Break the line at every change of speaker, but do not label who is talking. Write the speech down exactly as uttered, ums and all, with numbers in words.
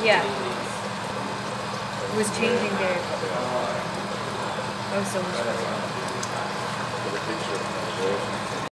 Yeah. It was changing there. That was so much fun.